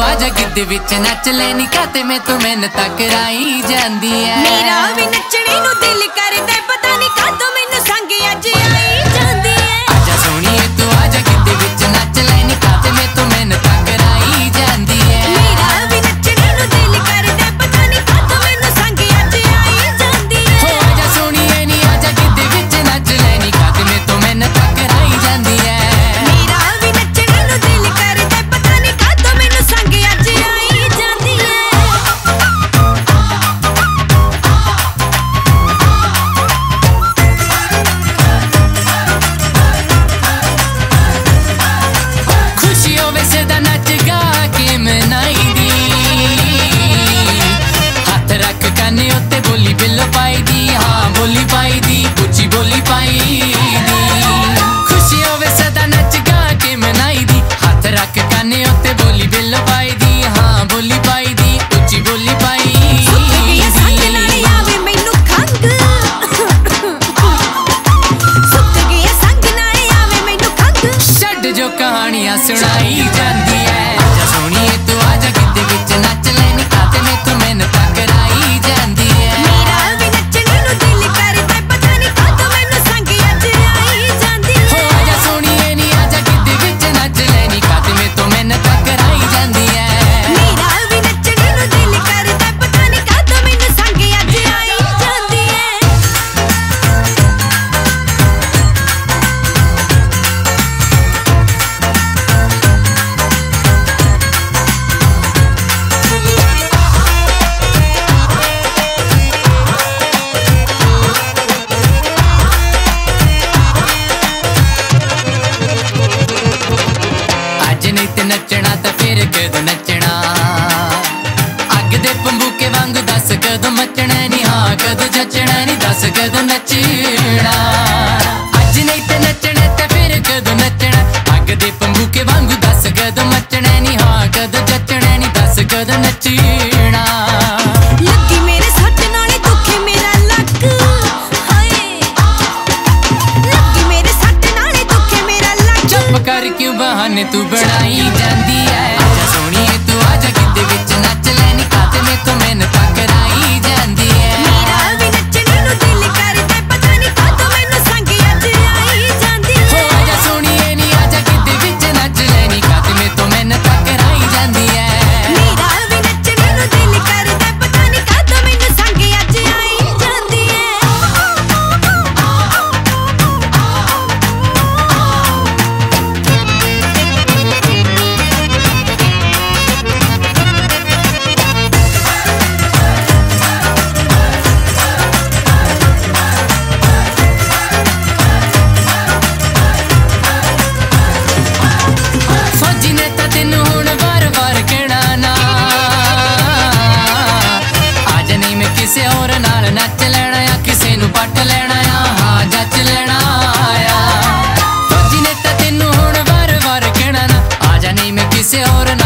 आजा गिद्दे विच नच लेनी काते में तू मैनू टकराई जांदी है। मेरा भी नचने नू दिल करदा पता नहीं कातों मैनू संग अज आई जांदी है। आजा सोहणीए तू आजा गिद्दे विच नच लेनी काते में तू मैनू टकराई जांदी है। मेरा भी नचने नू दिल करदा पता नहीं कातों मैनू संग अज आई जांदी है। हो आजा सोहणीए नी आजा गिद्दे विच नच लेनी काते में तू मैनू टकराई जांदी है। मेरा भी नचने नू दिल करदा पता नहीं कातों मैनू संग अज आई जांदी है। खुशी होवे सदा नच गा के मनाई दी, हाथ रख काने उत्ते बोली बिल्लो पाई दी, हाँ बोली पाई दी, उच्ची बोली पाई दी। खुशी होवे सदा नच गा के मनाई दी, हाथ रख काने उत्ते बोली बिल्लो पाई दी, हाँ बोली पाई दी, उच्ची बोली पाई सुत्तिया संग नाल आवे मैनू खंग, सुत्तिया संग नाल आवे मैनू खंग। छड्ड जो कहानियां सुनाई जांदी है। आजा सोहणीए तू आजा गिद्दे विच नच लेनी काते में तू मैनू टकराई जांदी है। मेरा भी नचने नू दिल करदा पता नहीं कातों मैनू संग अज आई जांदी हो है। आजा सोहणीए नी आजा गिद्दे विच नच लेनी काते में तू मैनू टकराई जांदी है। मेरा भी नचने नू दिल करदा पता नहीं कातों मैनू संग अज आई जांदी है। अज नहीं ते नचना ते फिर कदों नचना, अग दे पंबूके वांगू दस कदों मचना नी, हाँ कदों जचना नी, दस कदों नचना। अज नहीं ते नचना ते फिर कदों नचना, अग दे पंबूके वांगू दस कदों मचना नी, हाँ कदों जचना नी, दस कदों नचना। लगी मेरे सट नाले दुखे मेरा लक, हाय लगी मेरे सट नाले दुखे मेरा लक। चुप कर क्यों बहाने तू बनाई जांदी है। आजा सोहणीए तू आजा गिद्दे विच नच लेनी काते में तू मैनू टकराई जांदी है। मेरा भी नचने नू दिल करदा पता नहीं कातों मैनू संग अज आई जांदी हो है। आजा सोहणीए नी आजा गिद्दे विच नच लेनी काते में तू मैनू टकराई जांदी है। मेरा भी नचने नू दिल करदा पता नहीं कातों मैनू संग अज आई जांदी है। फौजी ने तां तैनू हुण वार-वार कहना ना, आज नहीं मैं किसे होर नाल नच लेना आ, किसे नू पट लेना आ, हाँ जच लेना आ। फौजी ने तां तैनू हुण वार-वार कहना ना, आज नहीं मैं किसे होर